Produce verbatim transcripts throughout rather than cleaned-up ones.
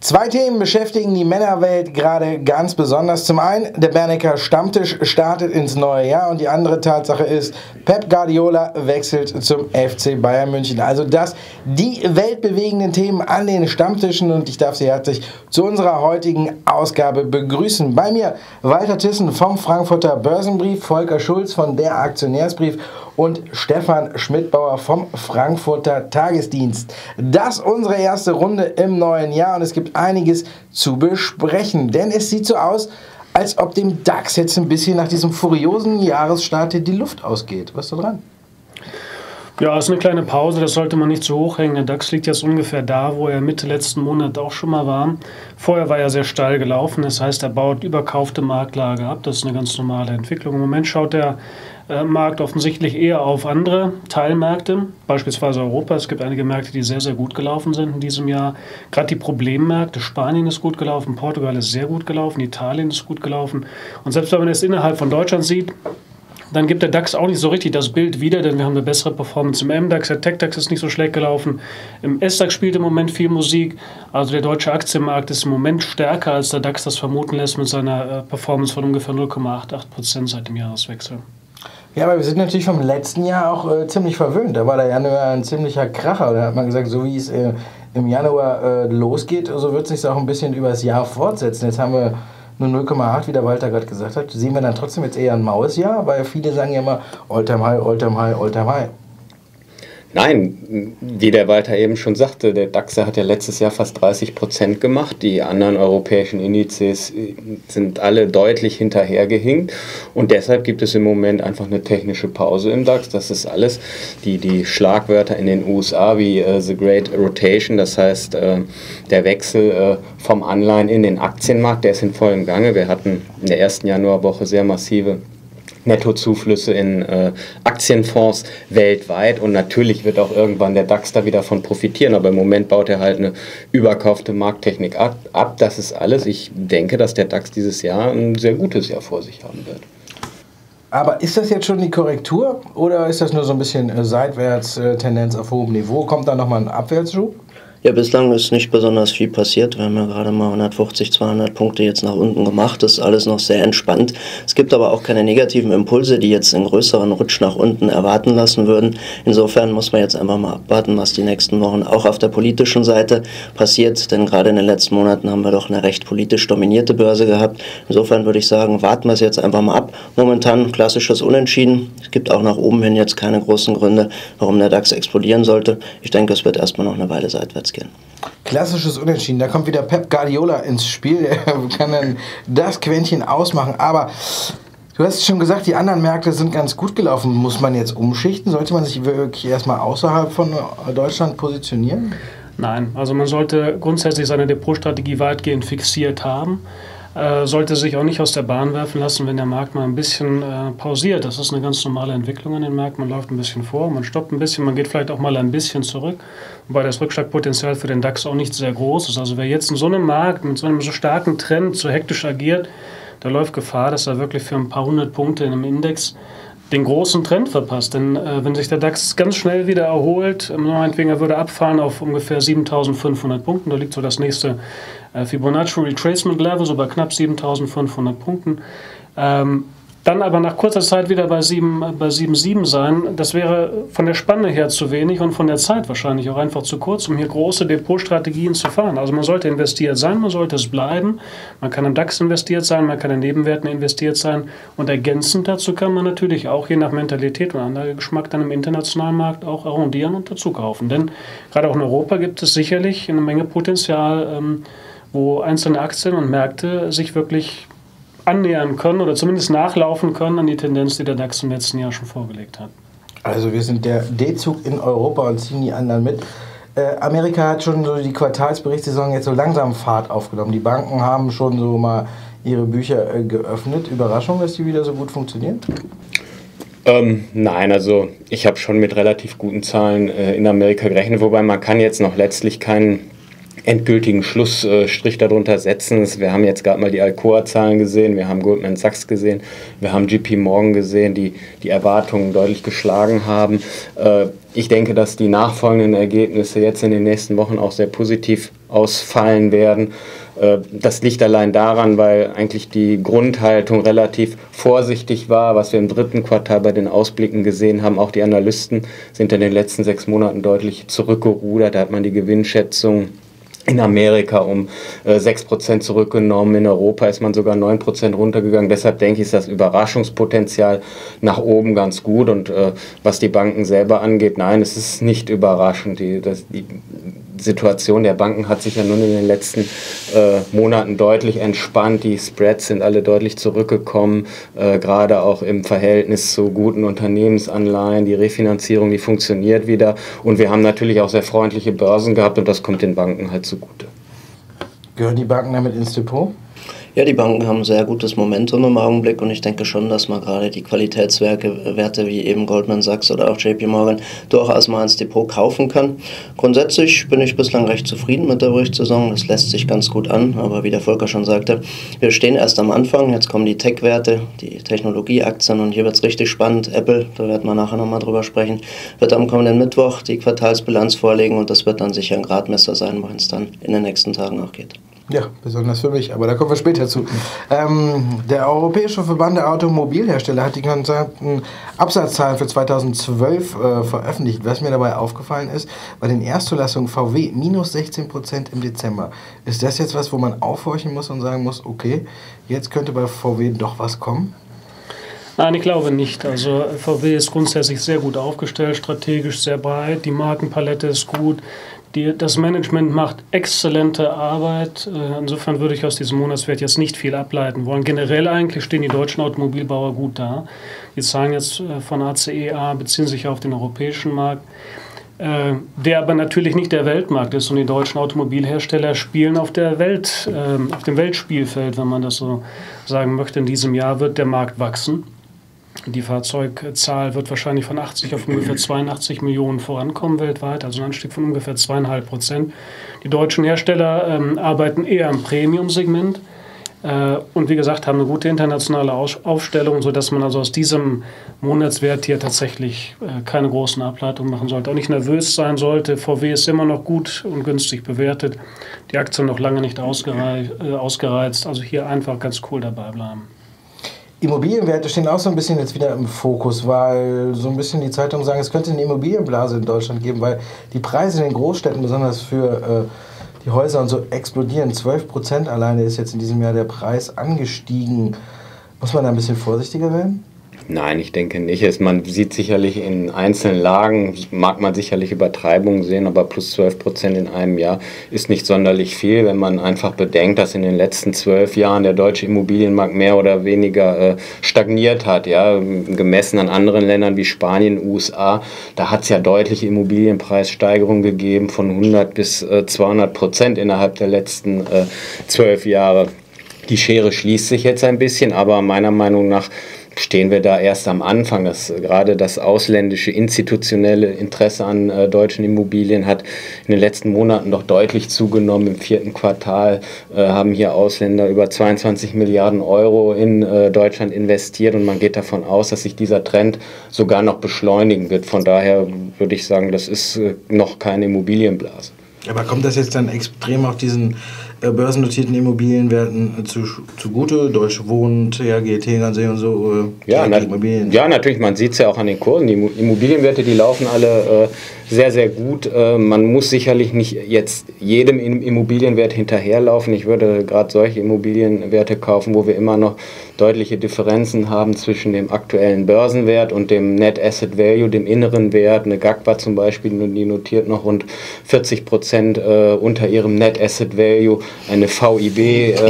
Zwei Themen beschäftigen die Männerwelt gerade ganz besonders. Zum einen, der Bernecker Stammtisch startet ins neue Jahr und die andere Tatsache ist, Pep Guardiola wechselt zum F C Bayern München. Also das, die weltbewegenden Themen an den Stammtischen und ich darf Sie herzlich zu unserer heutigen Ausgabe begrüßen. Bei mir Walter Thyssen vom Frankfurter Börsenbrief, Volker Schulz von der Aktionärsbrief und Stefan Schmidbauer vom Frankfurter Tagesdienst. Das ist unsere erste Runde im neuen Jahr und es gibt einiges zu besprechen, denn es sieht so aus, als ob dem DAX jetzt ein bisschen nach diesem furiosen Jahresstart die Luft ausgeht. Was ist da dran? Ja, es ist eine kleine Pause, das sollte man nicht zu hoch hängen. Der DAX liegt jetzt ungefähr da, wo er Mitte letzten Monat auch schon mal war. Vorher war er sehr steil gelaufen, das heißt, er baut überkaufte Marktlage ab. Das ist eine ganz normale Entwicklung. Im Moment schaut der äh, Markt offensichtlich eher auf andere Teilmärkte, beispielsweise Europa. Es gibt einige Märkte, die sehr, sehr gut gelaufen sind in diesem Jahr. Gerade die Problemmärkte, Spanien ist gut gelaufen, Portugal ist sehr gut gelaufen, Italien ist gut gelaufen. Und selbst wenn man es innerhalb von Deutschland sieht, dann gibt der DAX auch nicht so richtig das Bild wieder, denn wir haben eine bessere Performance im M DAX, der TechDAX ist nicht so schlecht gelaufen, im S DAX spielt im Moment viel Musik, also der deutsche Aktienmarkt ist im Moment stärker, als der DAX das vermuten lässt mit seiner Performance von ungefähr null Komma achtundachtzig Prozent seit dem Jahreswechsel. Ja, aber wir sind natürlich vom letzten Jahr auch äh, ziemlich verwöhnt. Da war der Januar ein ziemlicher Kracher. Da hat man gesagt, so wie es äh, im Januar äh, losgeht, so wird es sich auch ein bisschen über das Jahr fortsetzen. Jetzt haben wir nur null Komma acht, wie der Walter gerade gesagt hat. Sehen wir dann trotzdem jetzt eher ein maues Jahr, weil viele sagen ja immer All-Time High, All-Time High, All-Time High. Nein, wie der Walter eben schon sagte, der DAX hat ja letztes Jahr fast dreißig Prozent gemacht. Die anderen europäischen Indizes sind alle deutlich hinterhergehinkt. Und deshalb gibt es im Moment einfach eine technische Pause im DAX. Das ist alles. Die, die Schlagwörter in den U S A wie uh, The Great Rotation, das heißt uh, der Wechsel uh, vom Anleihen in den Aktienmarkt, der ist in vollem Gange. Wir hatten in der ersten Januarwoche sehr massive Nettozuflüsse in äh, Aktienfonds weltweit und natürlich wird auch irgendwann der DAX da wieder von profitieren, aber im Moment baut er halt eine überkaufte Markttechnik ab, ab. Das ist alles. Ich denke, dass der DAX dieses Jahr ein sehr gutes Jahr vor sich haben wird. Aber ist das jetzt schon die Korrektur oder ist das nur so ein bisschen äh, seitwärts, äh, Tendenz auf hohem Niveau? Kommt da nochmal ein Abwärtsschub? Ja, bislang ist nicht besonders viel passiert. Wir haben ja gerade mal hundertfünfzig, zweihundert Punkte jetzt nach unten gemacht. Das ist alles noch sehr entspannt. Es gibt aber auch keine negativen Impulse, die jetzt einen größeren Rutsch nach unten erwarten lassen würden. Insofern muss man jetzt einfach mal abwarten, was die nächsten Wochen auch auf der politischen Seite passiert. Denn gerade in den letzten Monaten haben wir doch eine recht politisch dominierte Börse gehabt. Insofern würde ich sagen, warten wir es jetzt einfach mal ab. Momentan klassisches Unentschieden. Es gibt auch nach oben hin jetzt keine großen Gründe, warum der DAX explodieren sollte. Ich denke, es wird erstmal noch eine Weile seitwärts gehen. Klassisches Unentschieden, da kommt wieder Pep Guardiola ins Spiel, der kann dann das Quäntchen ausmachen, aber du hast schon gesagt, die anderen Märkte sind ganz gut gelaufen. Muss man jetzt umschichten? Sollte man sich wirklich erstmal außerhalb von Deutschland positionieren? Nein, also man sollte grundsätzlich seine Depotstrategie weitgehend fixiert haben. Äh, sollte sich auch nicht aus der Bahn werfen lassen, wenn der Markt mal ein bisschen äh, pausiert. Das ist eine ganz normale Entwicklung in den Märkten. Man läuft ein bisschen vor, man stoppt ein bisschen, man geht vielleicht auch mal ein bisschen zurück. Wobei das Rückschlagpotenzial für den DAX auch nicht sehr groß ist. Also wer jetzt in so einem Markt mit so einem so starken Trend so hektisch agiert, der läuft Gefahr, dass er wirklich für ein paar hundert Punkte in einem Index den großen Trend verpasst. Denn äh, wenn sich der DAX ganz schnell wieder erholt, meinetwegen er würde abfahren auf ungefähr siebentausendfünfhundert Punkten, da liegt so das nächste äh, Fibonacci Retracement Level, so bei knapp siebentausendfünfhundert Punkten, ähm, dann aber nach kurzer Zeit wieder bei sieben Komma sieben sein, das wäre von der Spanne her zu wenig und von der Zeit wahrscheinlich auch einfach zu kurz, um hier große Depotstrategien zu fahren. Also man sollte investiert sein, man sollte es bleiben, man kann im DAX investiert sein, man kann in Nebenwerten investiert sein und ergänzend dazu kann man natürlich auch je nach Mentalität und Anlagegeschmack dann im internationalen Markt auch arrondieren und dazu kaufen. Denn gerade auch in Europa gibt es sicherlich eine Menge Potenzial, ähm, wo einzelne Aktien und Märkte sich wirklich annähern können oder zumindest nachlaufen können an die Tendenz, die der DAX im letzten Jahr schon vorgelegt hat. Also wir sind der D-Zug in Europa und ziehen die anderen mit. Äh, Amerika hat schon so die Quartalsberichtssaison jetzt so langsam Fahrt aufgenommen. Die Banken haben schon so mal ihre Bücher äh, geöffnet. Überraschung, dass die wieder so gut funktionieren? Ähm, nein, also ich habe schon mit relativ guten Zahlen äh, in Amerika gerechnet, wobei man kann jetzt noch letztlich keinen endgültigen Schlussstrich darunter setzen. Wir haben jetzt gerade mal die Alcoa-Zahlen gesehen, wir haben Goldman Sachs gesehen, wir haben J P Morgan gesehen, die die Erwartungen deutlich geschlagen haben. Ich denke, dass die nachfolgenden Ergebnisse jetzt in den nächsten Wochen auch sehr positiv ausfallen werden. Das liegt allein daran, weil eigentlich die Grundhaltung relativ vorsichtig war, was wir im dritten Quartal bei den Ausblicken gesehen haben. Auch die Analysten sind in den letzten sechs Monaten deutlich zurückgerudert. Da hat man die Gewinnschätzung in Amerika um äh, sechs Prozent zurückgenommen, in Europa ist man sogar neun Prozent runtergegangen. Deshalb denke ich, ist das Überraschungspotenzial nach oben ganz gut. Und äh, was die Banken selber angeht, nein, es ist nicht überraschend. Die, das, die Situation der Banken hat sich ja nun in den letzten äh, Monaten deutlich entspannt. Die Spreads sind alle deutlich zurückgekommen, äh, gerade auch im Verhältnis zu guten Unternehmensanleihen. Die Refinanzierung, die funktioniert wieder. Und wir haben natürlich auch sehr freundliche Börsen gehabt und das kommt den Banken halt zugute. Gehören die Banken damit ins Depot? Ja, die Banken haben ein sehr gutes Momentum im Augenblick und ich denke schon, dass man gerade die Qualitätswerte Werte wie eben Goldman Sachs oder auch J P Morgan durchaus mal ins Depot kaufen kann. Grundsätzlich bin ich bislang recht zufrieden mit der Berichtssaison, das lässt sich ganz gut an, aber wie der Volker schon sagte, wir stehen erst am Anfang, jetzt kommen die Tech-Werte, die Technologieaktien und hier wird es richtig spannend. Apple, da werden wir nachher nochmal drüber sprechen, wird am kommenden Mittwoch die Quartalsbilanz vorlegen und das wird dann sicher ein Gradmesser sein, wohin es dann in den nächsten Tagen auch geht. Ja, besonders für mich, aber da kommen wir später zu. Ähm, der Europäische Verband der Automobilhersteller hat die gesamten Absatzzahlen für zweitausendzwölf äh, veröffentlicht. Was mir dabei aufgefallen ist, bei den Erstzulassungen V W minus sechzehn Prozent im Dezember. Ist das jetzt was, wo man aufhorchen muss und sagen muss, okay, jetzt könnte bei V W doch was kommen? Nein, ich glaube nicht. Also V W ist grundsätzlich sehr gut aufgestellt, strategisch sehr breit, die Markenpalette ist gut. Die, das Management macht exzellente Arbeit. Insofern würde ich aus diesem Monatswert jetzt nicht viel ableiten wollen. Generell eigentlich stehen die deutschen Automobilbauer gut da. Die Zahlen jetzt von A C E A beziehen sich auf den europäischen Markt, der aber natürlich nicht der Weltmarkt ist. Und die deutschen Automobilhersteller spielen auf, der Welt, auf dem Weltspielfeld, wenn man das so sagen möchte. In diesem Jahr wird der Markt wachsen. Die Fahrzeugzahl wird wahrscheinlich von achtzig auf ungefähr zweiundachtzig Millionen vorankommen weltweit, also ein Anstieg von ungefähr zweieinhalb Prozent. Die deutschen Hersteller ähm, arbeiten eher im Premium-Segment äh, und wie gesagt haben eine gute internationale Aus- Aufstellung, sodass man also aus diesem Monatswert hier tatsächlich äh, keine großen Ableitungen machen sollte. Auch nicht nervös sein sollte. V W ist immer noch gut und günstig bewertet. Die Aktien noch lange nicht ausgerei- äh, ausgereizt, also hier einfach ganz cool dabei bleiben. Immobilienwerte stehen auch so ein bisschen jetzt wieder im Fokus, weil so ein bisschen die Zeitungen sagen, es könnte eine Immobilienblase in Deutschland geben, weil die Preise in den Großstädten, besonders für äh, die Häuser und so, explodieren. zwölf Prozent alleine ist jetzt in diesem Jahr der Preis angestiegen. Muss man da ein bisschen vorsichtiger werden? Nein, ich denke nicht. Man sieht sicherlich in einzelnen Lagen, mag man sicherlich Übertreibungen sehen, aber plus zwölf Prozent in einem Jahr ist nicht sonderlich viel, wenn man einfach bedenkt, dass in den letzten zwölf Jahren der deutsche Immobilienmarkt mehr oder weniger äh, stagniert hat. Ja? Gemessen an anderen Ländern wie Spanien, U S A, da hat es ja deutliche Immobilienpreissteigerungen gegeben von hundert bis zweihundert Prozent innerhalb der letzten äh, zwölf Jahre. Die Schere schließt sich jetzt ein bisschen, aber meiner Meinung nach stehen wir da erst am Anfang. Das, gerade das ausländische institutionelle Interesse an äh, deutschen Immobilien hat in den letzten Monaten doch deutlich zugenommen. Im vierten Quartal äh, haben hier Ausländer über zweiundzwanzig Milliarden Euro in äh, Deutschland investiert und man geht davon aus, dass sich dieser Trend sogar noch beschleunigen wird. Von daher würde ich sagen, das ist äh, noch keine Immobilienblase. Aber kommt das jetzt dann extrem auf diesen äh, börsennotierten Immobilienwerten zu, zugute? Deutsche Wohnen, T H G, Tegernsee und so? Äh, ja, na, ja, natürlich, man sieht es ja auch an den Kursen. Die Immobilienwerte, die laufen alle äh, sehr, sehr gut. Äh, man muss sicherlich nicht jetzt jedem Immobilienwert hinterherlaufen. Ich würde gerade solche Immobilienwerte kaufen, wo wir immer noch deutliche Differenzen haben zwischen dem aktuellen Börsenwert und dem Net Asset Value, dem inneren Wert. Eine G A C W A zum Beispiel, die notiert noch rund vierzig Prozent äh, unter ihrem Net Asset Value. Eine V I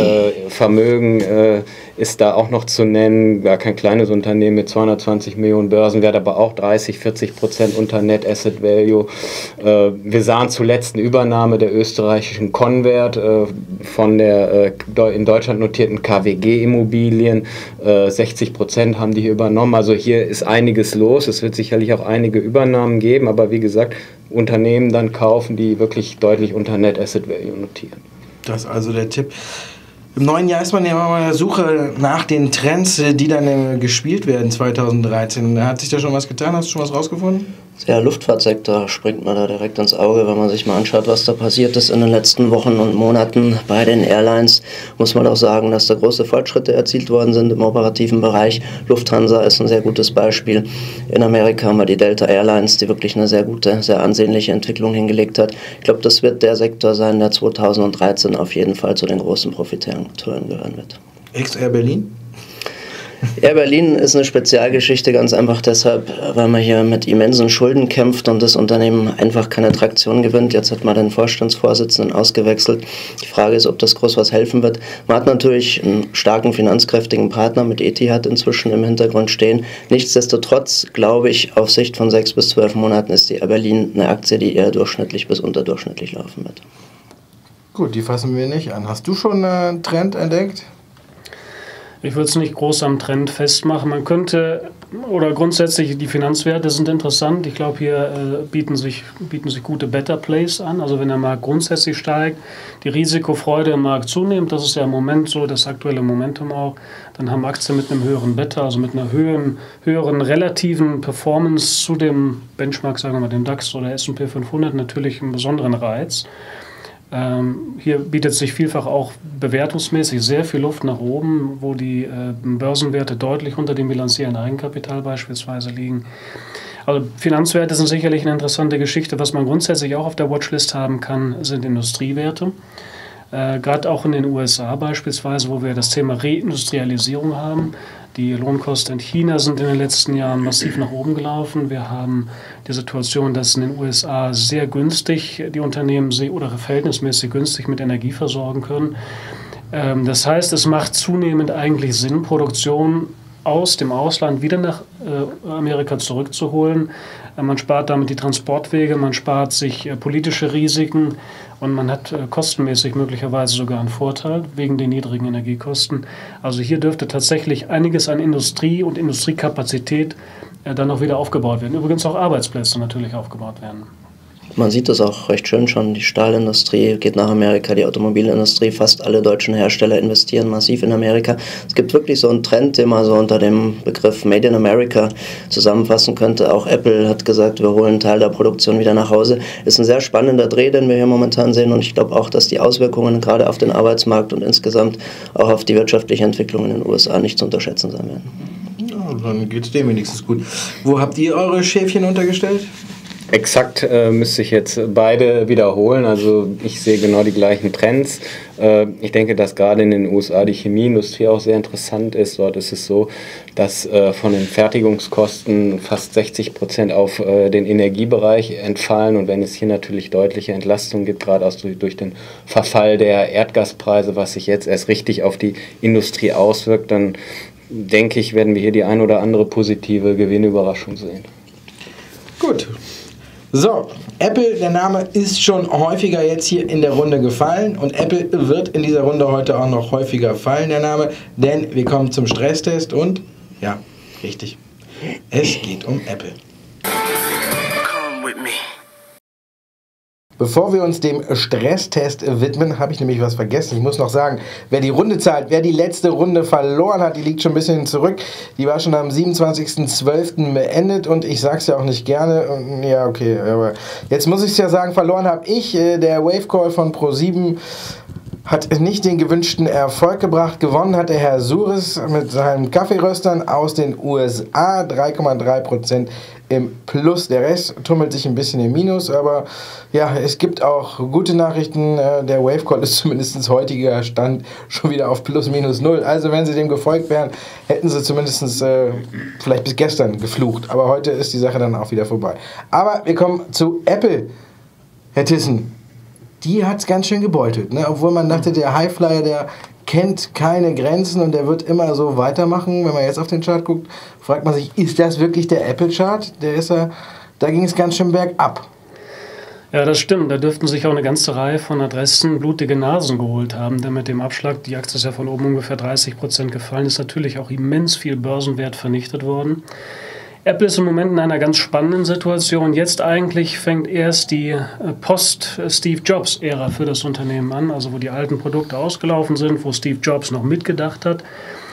B-Vermögen äh, äh, ist da auch noch zu nennen. Gar kein kleines Unternehmen mit zweihundertzwanzig Millionen Börsenwert, aber auch dreißig, vierzig Prozent unter Net Asset Value. Äh, wir sahen zuletzt eine Übernahme der österreichischen Convert äh, von der äh, in Deutschland notierten K W G-Immobilien. Äh, sechzig Prozent haben die hier übernommen. Also hier ist einiges los. Es wird sicherlich auch einige Übernahmen geben, aber wie gesagt, Unternehmen dann kaufen, die wirklich deutlich unter Net Asset Value notieren. Das ist also der Tipp. Im neuen Jahr ist man ja immer auf der Suche nach den Trends, die dann gespielt werden zwanzig dreizehn. Hat sich da schon was getan? Hast du schon was rausgefunden? Der Luftfahrtsektor springt mir da direkt ins Auge, wenn man sich mal anschaut, was da passiert ist in den letzten Wochen und Monaten bei den Airlines. Muss man auch sagen, dass da große Fortschritte erzielt worden sind im operativen Bereich. Lufthansa ist ein sehr gutes Beispiel. In Amerika haben wir die Delta Airlines, die wirklich eine sehr gute, sehr ansehnliche Entwicklung hingelegt hat. Ich glaube, das wird der Sektor sein, der zweitausenddreizehn auf jeden Fall zu den großen Profiteuren gehören wird. Ex-Air Berlin? Air Berlin ist eine Spezialgeschichte, ganz einfach deshalb, weil man hier mit immensen Schulden kämpft und das Unternehmen einfach keine Traktion gewinnt. Jetzt hat man den Vorstandsvorsitzenden ausgewechselt. Die Frage ist, ob das groß was helfen wird. Man hat natürlich einen starken, finanzkräftigen Partner mit Etihad inzwischen im Hintergrund stehen. Nichtsdestotrotz glaube ich, auf Sicht von sechs bis zwölf Monaten ist die Air Berlin eine Aktie, die eher durchschnittlich bis unterdurchschnittlich laufen wird. Gut, die fassen wir nicht an. Hast du schon einen Trend entdeckt? Ich würde es nicht groß am Trend festmachen. Man könnte, oder grundsätzlich die Finanzwerte sind interessant. Ich glaube, hier äh, bieten, sich, bieten sich gute Better Plays an. Also wenn der Markt grundsätzlich steigt, die Risikofreude im Markt zunimmt, das ist ja im Moment so, das aktuelle Momentum auch, dann haben Aktien mit einem höheren Beta, also mit einer höheren, höheren relativen Performance zu dem Benchmark, sagen wir mal dem DAX oder S und P fünfhundert natürlich einen besonderen Reiz. Ähm, hier bietet sich vielfach auch bewertungsmäßig sehr viel Luft nach oben, wo die äh, Börsenwerte deutlich unter dem bilanzierenden Eigenkapital beispielsweise liegen. Also Finanzwerte sind sicherlich eine interessante Geschichte. Was man grundsätzlich auch auf der Watchlist haben kann, sind Industriewerte. Äh, Gerade auch in den U S A beispielsweise, wo wir das Thema Reindustrialisierung haben. Die Lohnkosten in China sind in den letzten Jahren massiv nach oben gelaufen. Wir haben die Situation, dass in den U S A sehr günstig die Unternehmen oder verhältnismäßig günstig mit Energie versorgen können. Das heißt, es macht zunehmend eigentlich Sinn, Produktion aus dem Ausland wieder nach Amerika zurückzuholen. Man spart damit die Transportwege, man spart sich politische Risiken und man hat kostenmäßig möglicherweise sogar einen Vorteil wegen den niedrigen Energiekosten. Also hier dürfte tatsächlich einiges an Industrie und Industriekapazität dann auch wieder aufgebaut werden. Übrigens auch Arbeitsplätze natürlich aufgebaut werden. Man sieht das auch recht schön schon, die Stahlindustrie geht nach Amerika, die Automobilindustrie, fast alle deutschen Hersteller investieren massiv in Amerika. Es gibt wirklich so einen Trend, den man so unter dem Begriff Made in America zusammenfassen könnte. Auch Apple hat gesagt, wir holen einen Teil der Produktion wieder nach Hause. Ist ein sehr spannender Dreh, den wir hier momentan sehen und ich glaube auch, dass die Auswirkungen gerade auf den Arbeitsmarkt und insgesamt auch auf die wirtschaftliche Entwicklung in den U S A nicht zu unterschätzen sein werden. Ja, dann geht es dem wenigstens gut. Wo habt ihr eure Schäfchen untergestellt? Exakt äh, müsste ich jetzt beide wiederholen. Also ich sehe genau die gleichen Trends. Äh, ich denke, dass gerade in den U S A die Chemieindustrie auch sehr interessant ist. Dort ist es so, dass äh, von den Fertigungskosten fast sechzig Prozent auf äh, den Energiebereich entfallen. Und wenn es hier natürlich deutliche Entlastung gibt, gerade aus, durch, durch den Verfall der Erdgaspreise, was sich jetzt erst richtig auf die Industrie auswirkt, dann denke ich, werden wir hier die ein oder andere positive Gewinnüberraschung sehen. Gut. So, Apple, der Name ist schon häufiger jetzt hier in der Runde gefallen und Apple wird in dieser Runde heute auch noch häufiger fallen, der Name, denn wir kommen zum Stresstest und, ja, richtig, es geht um Apple. Come with me. Bevor wir uns dem Stresstest widmen, habe ich nämlich was vergessen. Ich muss noch sagen, wer die Runde zahlt, wer die letzte Runde verloren hat, die liegt schon ein bisschen zurück. Die war schon am siebenundzwanzigsten zwölften beendet und ich sage es ja auch nicht gerne. Ja, okay, aber jetzt muss ich es ja sagen, verloren habe ich. Der Wavecall von ProSieben hat nicht den gewünschten Erfolg gebracht. Gewonnen hat der Herr Suris mit seinen Kaffeeröstern aus den U S A, drei Komma drei Prozent im Plus. Der Rest tummelt sich ein bisschen im Minus, aber ja, es gibt auch gute Nachrichten. Der Wavecall ist zumindest heutiger Stand schon wieder auf plus minus null. Also wenn Sie dem gefolgt wären, hätten Sie zumindest äh, vielleicht bis gestern geflucht. Aber heute ist die Sache dann auch wieder vorbei. Aber wir kommen zu Apple, Herr Thyssen. Die hat es ganz schön gebeutelt, ne? Obwohl man dachte, der Highflyer, der kennt keine Grenzen und der wird immer so weitermachen. Wenn man jetzt auf den Chart guckt, fragt man sich, ist das wirklich der Apple-Chart? Der ist ja, da ging es ganz schön bergab. Ja, das stimmt. Da dürften sich auch eine ganze Reihe von Adressen blutige Nasen geholt haben, denn mit dem Abschlag, die Aktie ist ja von oben ungefähr dreißig Prozent gefallen, ist natürlich auch immens viel Börsenwert vernichtet worden. Apple ist im Moment in einer ganz spannenden Situation. Jetzt eigentlich fängt erst die Post-Steve Jobs-Ära für das Unternehmen an, also wo die alten Produkte ausgelaufen sind, wo Steve Jobs noch mitgedacht hat.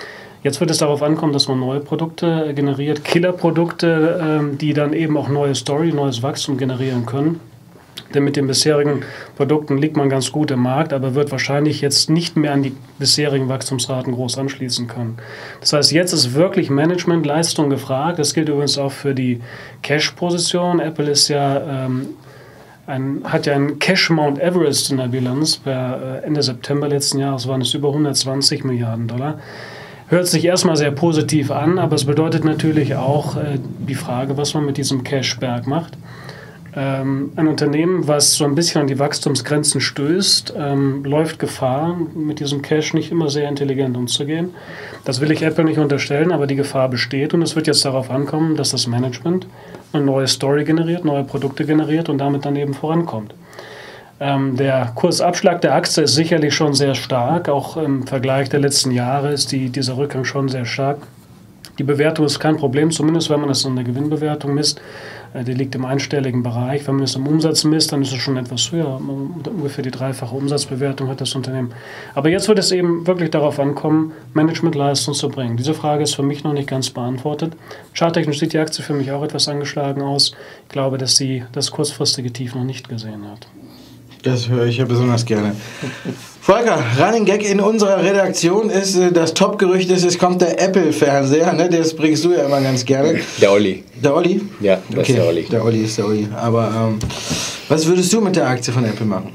Jetzt wird es darauf ankommen, dass man neue Produkte generiert, Killerprodukte, ähm, die dann eben auch neue Story, neues Wachstum generieren können. Denn mit den bisherigen Produkten liegt man ganz gut im Markt, aber wird wahrscheinlich jetzt nicht mehr an die bisherigen Wachstumsraten groß anschließen können. Das heißt, jetzt ist wirklich Managementleistung gefragt. Das gilt übrigens auch für die Cash-Position. Apple ist ja, ähm, ein, hat ja einen Cash Mount Everest in der Bilanz. Per Ende September letzten Jahres waren es über hundertzwanzig Milliarden Dollar. Hört sich erstmal sehr positiv an, aber es bedeutet natürlich auch äh, die Frage, was man mit diesem Cashberg macht. Ähm, ein Unternehmen, was so ein bisschen an die Wachstumsgrenzen stößt, ähm, läuft Gefahr, mit diesem Cash nicht immer sehr intelligent umzugehen. Das will ich Apple nicht unterstellen, aber die Gefahr besteht und es wird jetzt darauf ankommen, dass das Management eine neue Story generiert, neue Produkte generiert und damit dann eben vorankommt. Ähm, der Kursabschlag der Aktie ist sicherlich schon sehr stark, auch im Vergleich der letzten Jahre ist die, dieser Rückgang schon sehr stark. Die Bewertung ist kein Problem, zumindest wenn man das in der Gewinnbewertung misst. Die liegt im einstelligen Bereich. Wenn man es im Umsatz misst, dann ist es schon etwas höher. Ungefähr die dreifache Umsatzbewertung hat das Unternehmen. Aber jetzt wird es eben wirklich darauf ankommen, Managementleistung zu bringen. Diese Frage ist für mich noch nicht ganz beantwortet. Charttechnisch sieht die Aktie für mich auch etwas angeschlagen aus. Ich glaube, dass sie das kurzfristige Tief noch nicht gesehen hat. Das höre ich ja besonders gerne. Volker, Running Gag in unserer Redaktion ist, das Top-Gerücht ist, es kommt der Apple-Fernseher, ne? Das bringst du ja immer ganz gerne. Der Olli. Der Olli? Ja, das okay. ist der Olli. Der Olli ist der Olli. Aber ähm, was würdest du mit der Aktie von Apple machen?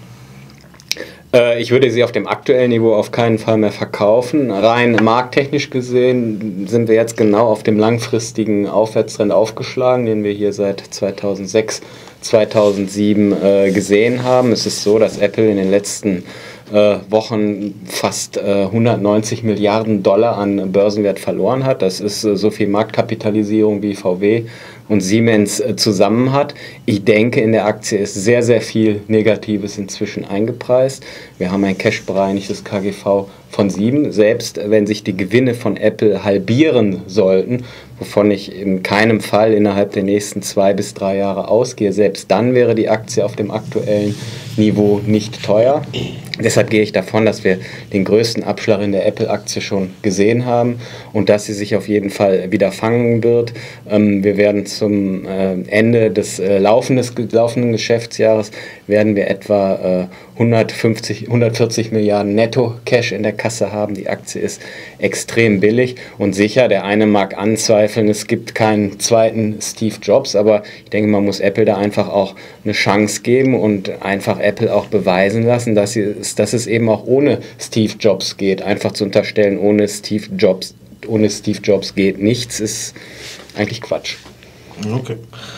Äh, ich würde sie auf dem aktuellen Niveau auf keinen Fall mehr verkaufen. Rein markttechnisch gesehen sind wir jetzt genau auf dem langfristigen Aufwärtstrend aufgeschlagen, den wir hier seit zweitausendsechs, zweitausendsieben äh, gesehen haben. Es ist so, dass Apple in den letzten äh, Wochen fast äh, hundertneunzig Milliarden Dollar an Börsenwert verloren hat. Das ist äh, so viel Marktkapitalisierung wie V W und Siemens äh, zusammen hat. Ich denke, in der Aktie ist sehr, sehr viel Negatives inzwischen eingepreist. Wir haben ein cash-bereinigtes K G V von sieben. Selbst wenn sich die Gewinne von Apple halbieren sollten, wovon ich in keinem Fall innerhalb der nächsten zwei bis drei Jahre ausgehe, selbst dann wäre die Aktie auf dem aktuellen Niveau nicht teuer. Deshalb gehe ich davon, dass wir den größten Abschlag in der Apple-Aktie schon gesehen haben und dass sie sich auf jeden Fall wieder fangen wird. Ähm, wir werden zum äh, Ende des äh, laufendes, laufenden Geschäftsjahres werden wir etwa äh, hundertfünfzig, hundertvierzig Milliarden Netto-Cash in der Kasse haben. Die Aktie ist extrem billig und sicher, der eine mag anzweifeln, es gibt keinen zweiten Steve Jobs, aber ich denke, man muss Apple da einfach auch eine Chance geben und einfach Apple auch beweisen lassen, dass, sie, dass es eben auch ohne Steve Jobs geht. Einfach zu unterstellen, ohne Steve Jobs, ohne Steve Jobs geht nichts, ist eigentlich Quatsch. Okay.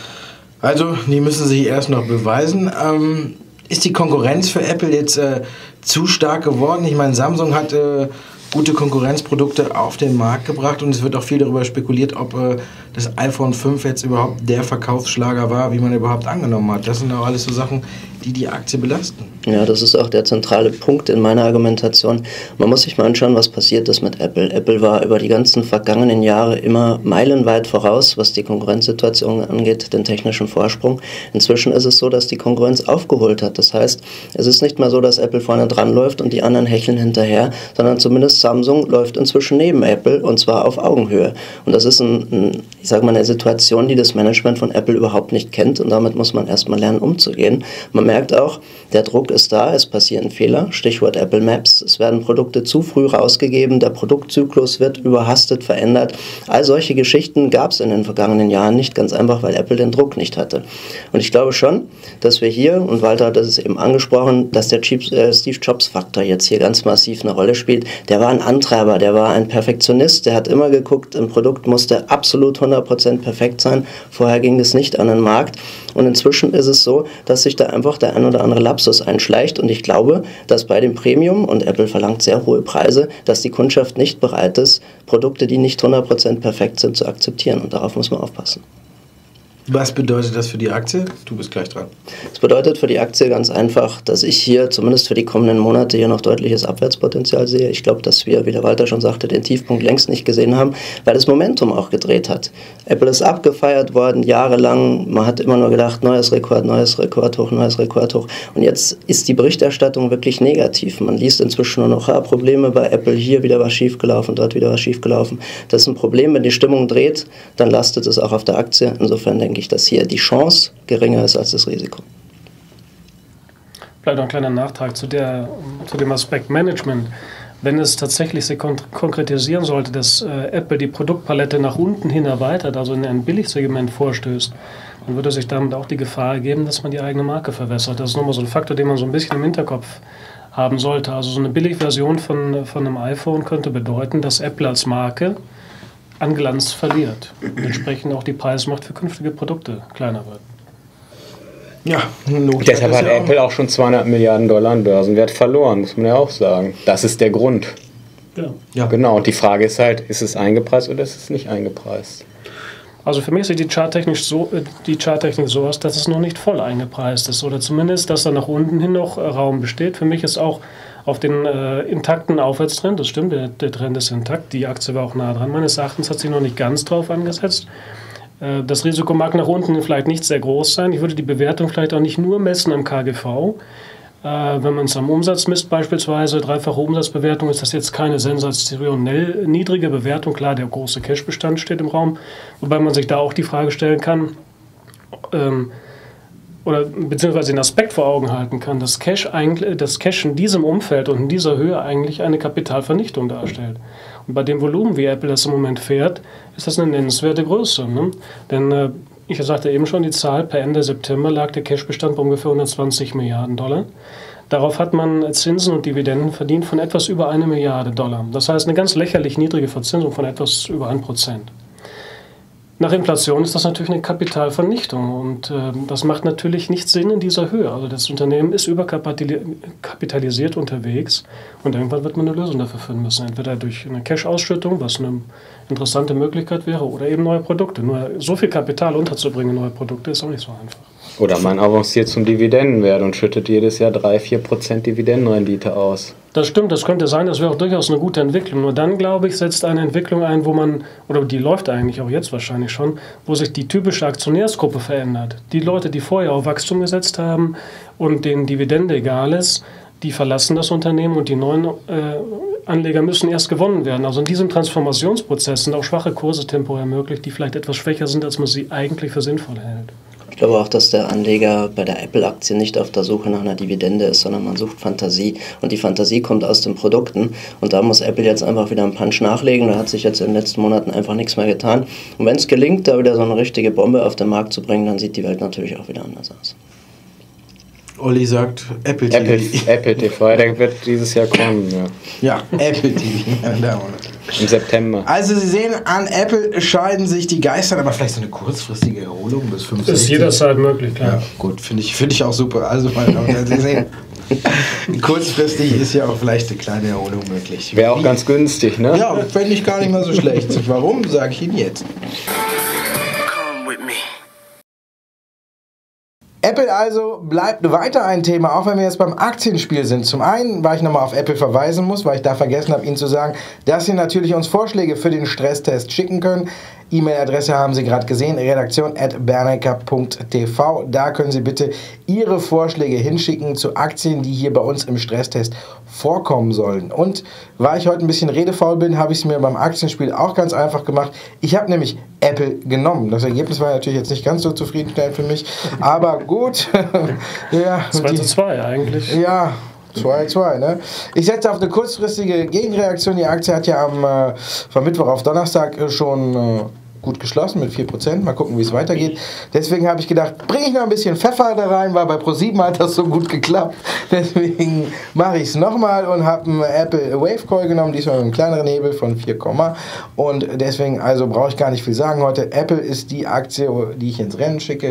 Also, die müssen sich erst noch beweisen. Ähm, ist die Konkurrenz für Apple jetzt äh, zu stark geworden? Ich meine, Samsung hat äh, gute Konkurrenzprodukte auf den Markt gebracht und es wird auch viel darüber spekuliert, ob äh, das iPhone fünf jetzt überhaupt der Verkaufsschlager war, wie man überhaupt angenommen hat. Das sind auch alles so Sachen, die die Aktie belasten. Ja, das ist auch der zentrale Punkt in meiner Argumentation. Man muss sich mal anschauen, was passiert ist mit Apple. Apple war über die ganzen vergangenen Jahre immer meilenweit voraus, was die Konkurrenzsituation angeht, den technischen Vorsprung. Inzwischen ist es so, dass die Konkurrenz aufgeholt hat. Das heißt, es ist nicht mehr so, dass Apple vorne dran läuft und die anderen hecheln hinterher, sondern zumindest Samsung läuft inzwischen neben Apple und zwar auf Augenhöhe. Und das ist ein, ein, ich sage mal, eine Situation, die das Management von Apple überhaupt nicht kennt und damit muss man erstmal lernen, umzugehen. Man merkt auch, der Druck ist da, es passieren Fehler, Stichwort Apple Maps, es werden Produkte zu früh rausgegeben, der Produktzyklus wird überhastet, verändert. All solche Geschichten gab es in den vergangenen Jahren nicht, ganz einfach, weil Apple den Druck nicht hatte. Und ich glaube schon, dass wir hier, und Walter hat es eben angesprochen, dass der Steve Jobs-Faktor jetzt hier ganz massiv eine Rolle spielt. Der war ein Antreiber, der war ein Perfektionist, der hat immer geguckt, ein Produkt musste absolut hundert Prozent perfekt sein, vorher ging es nicht an den Markt. Und inzwischen ist es so, dass sich da einfach der ein oder andere Lapsus einschleicht und ich glaube, dass bei dem Premium, und Apple verlangt sehr hohe Preise, dass die Kundschaft nicht bereit ist, Produkte, die nicht hundert Prozent perfekt sind, zu akzeptieren und darauf muss man aufpassen. Was bedeutet das für die Aktie? Du bist gleich dran. Das bedeutet für die Aktie ganz einfach, dass ich hier zumindest für die kommenden Monate hier noch deutliches Abwärtspotenzial sehe. Ich glaube, dass wir, wie der Walter schon sagte, den Tiefpunkt längst nicht gesehen haben, weil das Momentum auch gedreht hat. Apple ist abgefeiert worden, jahrelang. Man hat immer nur gedacht, neues Rekord, neues Rekordhoch, neues Rekordhoch. Und jetzt ist die Berichterstattung wirklich negativ. Man liest inzwischen nur noch, ja, Probleme bei Apple, hier wieder was schiefgelaufen, dort wieder was schiefgelaufen. Das ist ein Problem, wenn die Stimmung dreht, dann lastet es auch auf der Aktie. Insofern denke ich, dass hier die Chance geringer ist als das Risiko. Vielleicht noch ein kleiner Nachtrag zu, der, zu dem Aspekt Management. Wenn es tatsächlich sich kon- konkretisieren sollte, dass äh, Apple die Produktpalette nach unten hin erweitert, also in ein Billigsegment vorstößt, dann würde sich damit auch die Gefahr ergeben, dass man die eigene Marke verwässert. Das ist nochmal so ein Faktor, den man so ein bisschen im Hinterkopf haben sollte. Also so eine Billigversion von, von einem iPhone könnte bedeuten, dass Apple als Marke an Glanz verliert. Entsprechend auch die Preismacht für künftige Produkte kleiner wird. Ja, deshalb hat Apple auch schon zweihundert Milliarden Dollar an Börsenwert verloren, muss man ja auch sagen. Das ist der Grund. Ja. Ja. Genau, und die Frage ist halt, ist es eingepreist oder ist es nicht eingepreist? Also für mich sieht die Charttechnik so, die Charttechnik so aus, dass es noch nicht voll eingepreist ist. Oder zumindest, dass da nach unten hin noch Raum besteht. Für mich ist auch auf den äh, intakten Aufwärtstrend, das stimmt, der, der Trend ist intakt, die Aktie war auch nah dran. Meines Erachtens hat sie noch nicht ganz drauf angesetzt. Äh, das Risiko mag nach unten vielleicht nicht sehr groß sein. Ich würde die Bewertung vielleicht auch nicht nur messen am K G V. Äh, wenn man es am Umsatz misst beispielsweise, dreifache Umsatzbewertung, ist das jetzt keine sensationell niedrige Bewertung. Klar, der große Cash-Bestand steht im Raum, wobei man sich da auch die Frage stellen kann, ähm, oder beziehungsweise den Aspekt vor Augen halten kann, dass Cash, eigentlich, dass Cash in diesem Umfeld und in dieser Höhe eigentlich eine Kapitalvernichtung darstellt. Und bei dem Volumen, wie Apple das im Moment fährt, ist das eine nennenswerte Größe. Ne? Denn äh, ich sagte eben schon, die Zahl per Ende September lag der Cashbestand bei ungefähr hundertzwanzig Milliarden Dollar. Darauf hat man Zinsen und Dividenden verdient von etwas über eine Milliarde Dollar. Das heißt, eine ganz lächerlich niedrige Verzinsung von etwas über ein Prozent. Nach Inflation ist das natürlich eine Kapitalvernichtung und äh, das macht natürlich nicht Sinn in dieser Höhe. Also das Unternehmen ist überkapitalisiert unterwegs und irgendwann wird man eine Lösung dafür finden müssen. Entweder durch eine Cash-Ausschüttung, was eine interessante Möglichkeit wäre, oder eben neue Produkte. Nur so viel Kapital unterzubringen in neue Produkte ist auch nicht so einfach. Oder man avanciert zum Dividendenwert und schüttet jedes Jahr drei bis vier Prozent Dividendenrendite aus. Das stimmt, das könnte sein, das wäre auch durchaus eine gute Entwicklung. Nur dann, glaube ich, setzt eine Entwicklung ein, wo man, oder die läuft eigentlich auch jetzt wahrscheinlich schon, wo sich die typische Aktionärsgruppe verändert. Die Leute, die vorher auf Wachstum gesetzt haben und denen Dividende egal ist, die verlassen das Unternehmen und die neuen äh, Anleger müssen erst gewonnen werden. Also in diesem Transformationsprozess sind auch schwache Kurse temporär möglich, die vielleicht etwas schwächer sind, als man sie eigentlich für sinnvoll hält. Ich glaube auch, dass der Anleger bei der Apple-Aktie nicht auf der Suche nach einer Dividende ist, sondern man sucht Fantasie. Und die Fantasie kommt aus den Produkten. Und da muss Apple jetzt einfach wieder einen Punch nachlegen. Da hat sich jetzt in den letzten Monaten einfach nichts mehr getan. Und wenn es gelingt, da wieder so eine richtige Bombe auf den Markt zu bringen, dann sieht die Welt natürlich auch wieder anders aus. Olli sagt Apple T V. Apple, Apple T V, der wird dieses Jahr kommen. Ja, ja Apple T V. Im September. Also Sie sehen, an Apple scheiden sich die Geister, aber vielleicht so eine kurzfristige Erholung bis fünf. Das ist jederzeit möglich, klar. Ja, gut, finde ich, find ich auch super. Also meine Damen und Herren, Sie sehen, kurzfristig ist ja auch vielleicht eine kleine Erholung möglich. Wäre auch ganz günstig, ne? Ja, fände ich gar nicht mal so schlecht. Warum, sage ich Ihnen jetzt. Apple also bleibt weiter ein Thema, auch wenn wir jetzt beim Aktienspiel sind. Zum einen, weil ich nochmal auf Apple verweisen muss, weil ich da vergessen habe, Ihnen zu sagen, dass Sie natürlich uns Vorschläge für den Stresstest schicken können. E-Mail-Adresse haben Sie gerade gesehen, redaktion at bernecker punkt t v. Da können Sie bitte Ihre Vorschläge hinschicken zu Aktien, die hier bei uns im Stresstest vorkommen sollen. Und weil ich heute ein bisschen redefaul bin, habe ich es mir beim Aktienspiel auch ganz einfach gemacht. Ich habe nämlich Apple genommen. Das Ergebnis war natürlich jetzt nicht ganz so zufriedenstellend für mich, aber gut. Ja, zwei zu zwei eigentlich. Ja, zwei zu zwei, ne? Ich setze auf eine kurzfristige Gegenreaktion. Die Aktie hat ja am, äh, von Mittwoch auf Donnerstag äh, schon äh, gut geschlossen mit vier Prozent. Mal gucken, wie es weitergeht. Deswegen habe ich gedacht, bringe ich noch ein bisschen Pfeffer da rein, weil bei ProSieben hat das so gut geklappt. Deswegen mache ich es nochmal und habe einen Apple Wave Call genommen, diesmal mit einem kleineren Hebel von vier, und deswegen also brauche ich gar nicht viel sagen heute. Apple ist die Aktie, die ich ins Rennen schicke.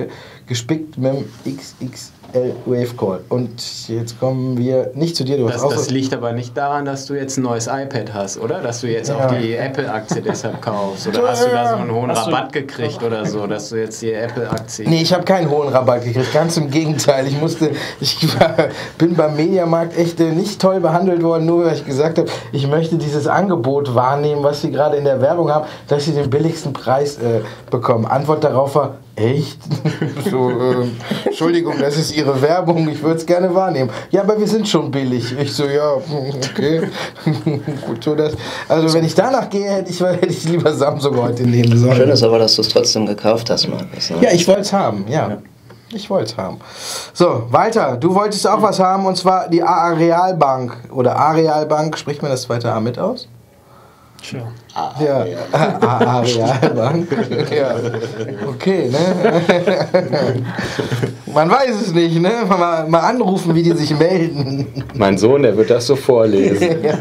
gespickt mit dem X X L Wave Call. Und jetzt kommen wir nicht zu dir. Du hast das, auch das liegt aber nicht daran, dass du jetzt ein neues iPad hast, oder? Dass du jetzt ja. auch die Apple-Aktie deshalb kaufst. Oder hast du da so einen hohen hast Rabatt gekriegt oder so, dass du jetzt die Apple-Aktie... Nee, ich habe keinen hohen Rabatt gekriegt. Ganz im Gegenteil. Ich musste, ich war, bin beim Mediamarkt echt äh, nicht toll behandelt worden, nur weil ich gesagt habe, ich möchte dieses Angebot wahrnehmen, was sie gerade in der Werbung haben, dass sie den billigsten Preis äh, bekommen. Antwort darauf war, echt? so, äh, Entschuldigung, das ist Ihre Werbung, ich würde es gerne wahrnehmen. Ja, aber wir sind schon billig. Ich so, ja, okay. Gut, so das. Also wenn ich danach gehe, hätte ich, hätte ich lieber Samsung heute nehmen sollen. Schön ist aber, dass du es trotzdem gekauft hast, Markus. Ne? Ja, ich wollte es haben, ja. ja. Ich wollte es haben. So, Walter, du wolltest auch was haben, und zwar die Arealbank. Oder Arealbank, spricht man das zweite A mit aus? Tja. Ja, Arealbank. Ja, okay, ne? Man weiß es nicht, ne? Mal, mal anrufen, wie die sich melden. Mein Sohn, der wird das so vorlesen. Ja.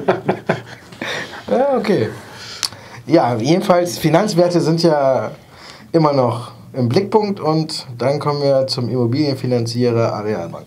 Ja, okay. Ja, jedenfalls, Finanzwerte sind ja immer noch im Blickpunkt, und dann kommen wir zum Immobilienfinanzierer Arealbank.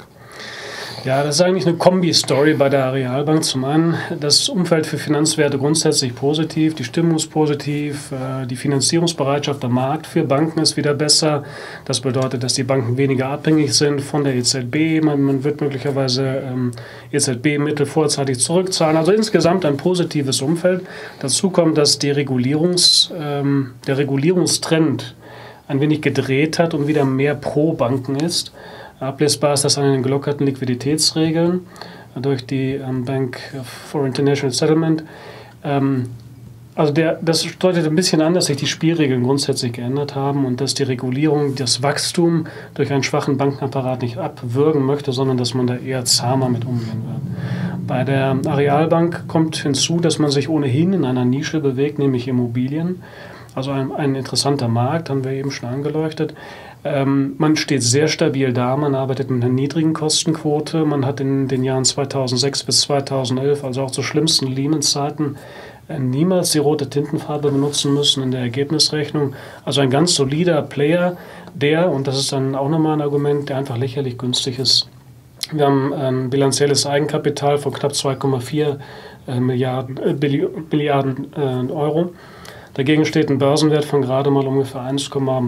Ja, das ist eigentlich eine Kombi-Story bei der Arealbank. Zum einen, das Umfeld für Finanzwerte grundsätzlich positiv, die Stimmung ist positiv, die Finanzierungsbereitschaft am Markt für Banken ist wieder besser. Das bedeutet, dass die Banken weniger abhängig sind von der E Z B. Man, man wird möglicherweise ähm, E Z B-Mittel vorzeitig zurückzahlen. Also insgesamt ein positives Umfeld. Dazu kommt, dass die Regulierungs, ähm, der Regulierungstrend ein wenig gedreht hat und wieder mehr pro Banken ist. Ablesbar ist das an den gelockerten Liquiditätsregeln durch die ähm, Bank for International Settlement. Ähm, also der, das deutet ein bisschen an, dass sich die Spielregeln grundsätzlich geändert haben und dass die Regulierung das Wachstum durch einen schwachen Bankenapparat nicht abwürgen möchte, sondern dass man da eher zahmer mit umgehen wird. Bei der Arealbank kommt hinzu, dass man sich ohnehin in einer Nische bewegt, nämlich Immobilien. Also ein, ein interessanter Markt, haben wir eben schon angeleuchtet. Ähm, man steht sehr stabil da, man arbeitet mit einer niedrigen Kostenquote. Man hat in den Jahren zweitausendsechs bis zweitausendelf, also auch zu schlimmsten Lehman-Zeiten, äh, niemals die rote Tintenfarbe benutzen müssen in der Ergebnisrechnung. Also ein ganz solider Player, der, und das ist dann auch nochmal ein Argument, der einfach lächerlich günstig ist. Wir haben ein bilanzielles Eigenkapital von knapp zwei Komma vier äh, Milliarden, äh, Billiarden äh, Euro. Dagegen steht ein Börsenwert von gerade mal ungefähr eins Komma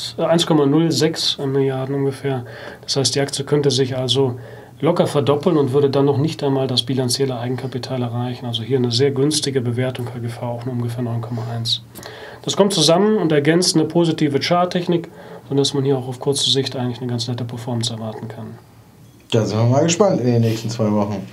null sechs Milliarden ungefähr. Das heißt, die Aktie könnte sich also locker verdoppeln und würde dann noch nicht einmal das bilanzielle Eigenkapital erreichen. Also hier eine sehr günstige Bewertung, K G V auch nur ungefähr neun Komma eins. Das kommt zusammen und ergänzt eine positive Charttechnik, sodass man hier auch auf kurze Sicht eigentlich eine ganz nette Performance erwarten kann. Da sind wir mal gespannt in den nächsten zwei Wochen.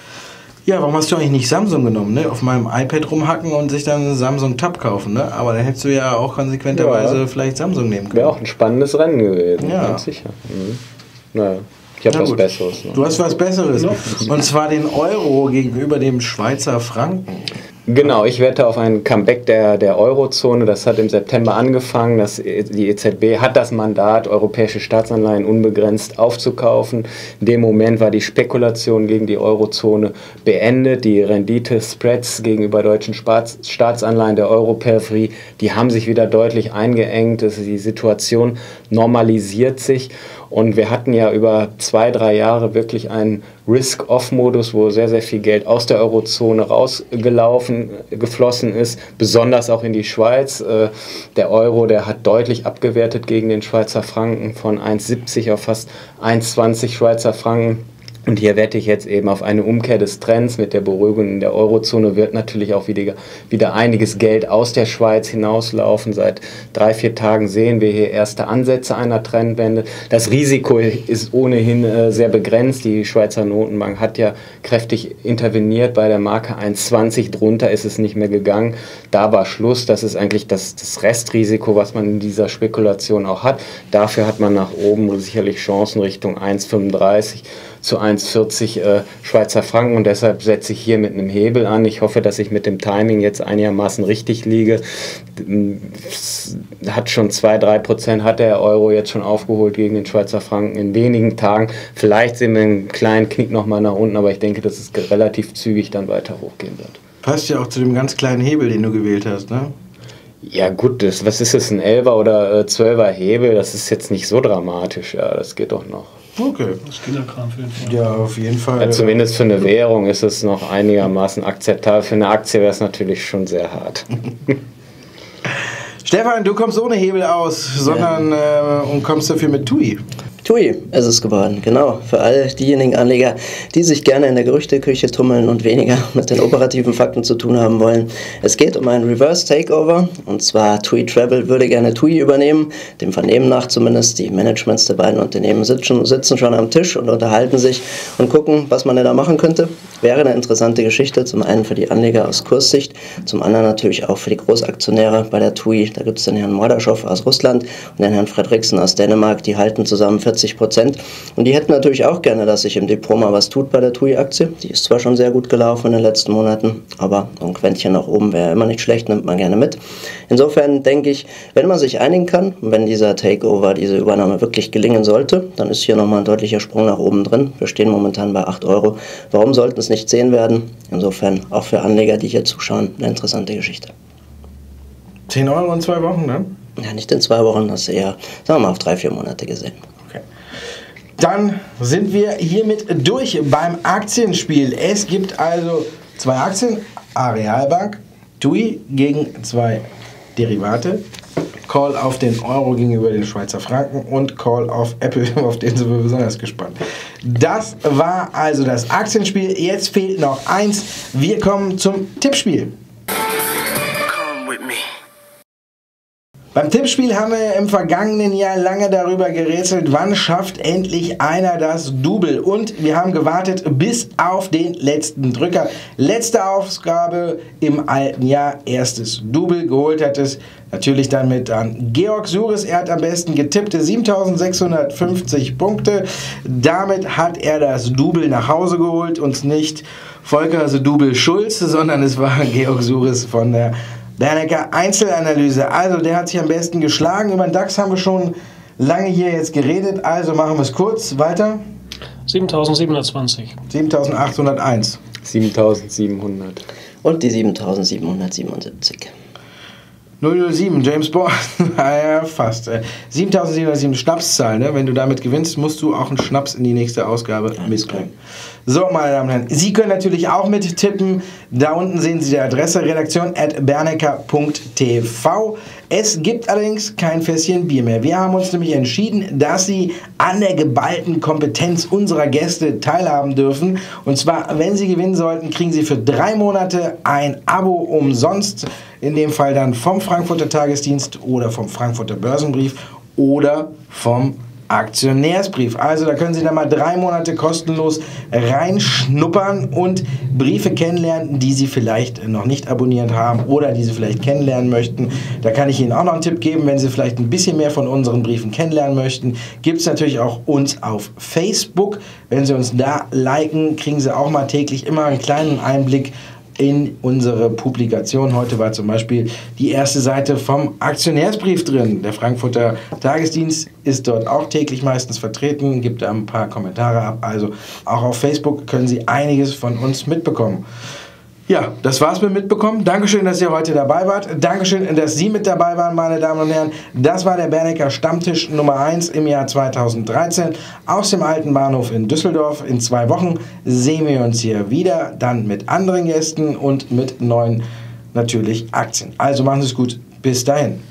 Ja, warum hast du eigentlich nicht Samsung genommen, ne? Auf meinem iPad rumhacken und sich dann einen Samsung Tab kaufen, ne? Aber dann hättest du ja auch konsequenterweise ja. vielleicht Samsung nehmen können. Wäre auch ein spannendes Rennen gewesen, ja. ganz sicher. Mhm. Naja, ich habe was gut. Besseres. Ne? Du hast was Besseres. Und zwar den Euro gegenüber dem Schweizer Franken. Genau, ich wette auf ein Comeback der, der Eurozone. Das hat im September angefangen. Das, die E Z B hat das Mandat, europäische Staatsanleihen unbegrenzt aufzukaufen. In dem Moment war die Spekulation gegen die Eurozone beendet. Die Rendite-Spreads gegenüber deutschen Staatsanleihen der Europeripherie, die haben sich wieder deutlich eingeengt. Die Situation normalisiert sich. Und wir hatten ja über zwei, drei Jahre wirklich einen Risk-Off-Modus, wo sehr, sehr viel Geld aus der Eurozone rausgelaufen, geflossen ist, besonders auch in die Schweiz. Der Euro, der hat deutlich abgewertet gegen den Schweizer Franken von eins Komma siebzig auf fast eins Komma zwanzig Schweizer Franken. Und hier wette ich jetzt eben auf eine Umkehr des Trends. Mit der Beruhigung in der Eurozone wird natürlich auch wieder, wieder einiges Geld aus der Schweiz hinauslaufen. Seit drei, vier Tagen sehen wir hier erste Ansätze einer Trendwende. Das Risiko ist ohnehin äh, sehr begrenzt. Die Schweizer Notenbank hat ja kräftig interveniert bei der Marke eins Komma zwanzig. Drunter ist es nicht mehr gegangen. Da war Schluss. Das ist eigentlich das, das Restrisiko, was man in dieser Spekulation auch hat. Dafür hat man nach oben sicherlich Chancen Richtung eins Komma fünfunddreißig zu eins Komma vierzig äh, Schweizer Franken, und deshalb setze ich hier mit einem Hebel an. Ich hoffe, dass ich mit dem Timing jetzt einigermaßen richtig liege. Hat schon zwei, drei Prozent hat der Euro jetzt schon aufgeholt gegen den Schweizer Franken in wenigen Tagen. Vielleicht sehen wir einen kleinen Knick nochmal nach unten, aber ich denke, dass es relativ zügig dann weiter hochgehen wird. Passt ja auch zu dem ganz kleinen Hebel, den du gewählt hast, ne? Ja gut, das, was ist es, ein Elfer oder Zwölfer Hebel, das ist jetzt nicht so dramatisch, ja, das geht doch noch. Okay. Das ist Kinderkram für jeden Fall. Ja, auf jeden Fall. Ja, zumindest für eine Währung ist es noch einigermaßen akzeptabel. Für eine Aktie wäre es natürlich schon sehr hart. Stefan, du kommst ohne Hebel aus, sondern ja. äh, und kommst dafür mit T U I. T U I ist es geworden, genau. Für all diejenigen Anleger, die sich gerne in der Gerüchteküche tummeln und weniger mit den operativen Fakten zu tun haben wollen. Es geht um ein Reverse Takeover, und zwar T U I Travel würde gerne T U I übernehmen, dem Vernehmen nach zumindest. Die Managements der beiden Unternehmen sitzen, sitzen schon am Tisch und unterhalten sich und gucken, was man denn da machen könnte. Wäre eine interessante Geschichte, zum einen für die Anleger aus Kurssicht, zum anderen natürlich auch für die Großaktionäre bei der T U I. Da gibt es den Herrn Mordaschow aus Russland und den Herrn Fredriksen aus Dänemark, die halten zusammen vierzig Prozent. Und die hätten natürlich auch gerne, dass sich im Depot mal was tut bei der T U I-Aktie. Die ist zwar schon sehr gut gelaufen in den letzten Monaten, aber ein Quäntchen nach oben wäre immer nicht schlecht, nimmt man gerne mit. Insofern denke ich, wenn man sich einigen kann, wenn dieser Takeover, diese Übernahme wirklich gelingen sollte, dann ist hier nochmal ein deutlicher Sprung nach oben drin. Wir stehen momentan bei acht Euro. Warum sollten es nicht zehn werden? Insofern auch für Anleger, die hier zuschauen, eine interessante Geschichte. zehn Euro in zwei Wochen, ne? Ja, nicht in zwei Wochen, das ist eher, sagen wir mal, auf drei, vier Monate gesehen. Okay. Dann sind wir hiermit durch beim Aktienspiel. Es gibt also zwei Aktien, Arealbank, T U I gegen zwei Derivate, Call auf den Euro gegenüber den Schweizer Franken und Call auf Apple, auf den sind wir besonders gespannt. Das war also das Aktienspiel. Jetzt fehlt noch eins. Wir kommen zum Tippspiel. Beim Tippspiel haben wir im vergangenen Jahr lange darüber gerätselt, wann schafft endlich einer das Double. Und wir haben gewartet bis auf den letzten Drücker. Letzte Ausgabe im alten Jahr, erstes Double. Geholt hat es natürlich dann mit an Georg Suris. Er hat am besten getippte siebentausendsechshundertfünfzig Punkte. Damit hat er das Double nach Hause geholt. Und nicht Volker also Double Schulz, sondern es war Georg Suris von der Bernecker Einzelanalyse. Also der hat sich am besten geschlagen. Über den DAX haben wir schon lange hier jetzt geredet. Also machen wir es kurz. Weiter. siebentausendsiebenhundertzwanzig. siebentausendachthunderteins. siebentausendsiebenhundert. Und die siebentausendsiebenhundertsiebenundsiebzig. null null sieben, James Bond. Ja, fast. siebentausendsiebenhundertsieben, Schnapszahl. Ne? Wenn du damit gewinnst, musst du auch einen Schnaps in die nächste Ausgabe mitbringen. So, meine Damen und Herren, Sie können natürlich auch mit tippen. Da unten sehen Sie die Adresse redaktion at bernecker punkt t v. Es gibt allerdings kein Fässchen Bier mehr. Wir haben uns nämlich entschieden, dass Sie an der geballten Kompetenz unserer Gäste teilhaben dürfen. Und zwar, wenn Sie gewinnen sollten, kriegen Sie für drei Monate ein Abo umsonst. In dem Fall dann vom Frankfurter Tagesdienst oder vom Frankfurter Börsenbrief oder vom Aktionärsbrief. Also da können Sie dann mal drei Monate kostenlos reinschnuppern und Briefe kennenlernen, die Sie vielleicht noch nicht abonniert haben oder die Sie vielleicht kennenlernen möchten. Da kann ich Ihnen auch noch einen Tipp geben, wenn Sie vielleicht ein bisschen mehr von unseren Briefen kennenlernen möchten. Gibt es natürlich auch uns auf Facebook. Wenn Sie uns da liken, kriegen Sie auch mal täglich immer einen kleinen Einblick in unsere Publikation. Heute war zum Beispiel die erste Seite vom Aktionärsbrief drin. Der Frankfurter Tagesdienst ist dort auch täglich meistens vertreten, gibt da ein paar Kommentare ab. Also auch auf Facebook können Sie einiges von uns mitbekommen. Ja, das war's mit Mitbekommen. Dankeschön, dass ihr heute dabei wart. Dankeschön, dass Sie mit dabei waren, meine Damen und Herren. Das war der Bernecker Stammtisch Nummer eins im Jahr zweitausenddreizehn aus dem Alten Bahnhof in Düsseldorf. In zwei Wochen sehen wir uns hier wieder, dann mit anderen Gästen und mit neuen, natürlich, Aktien. Also machen Sie es gut. Bis dahin.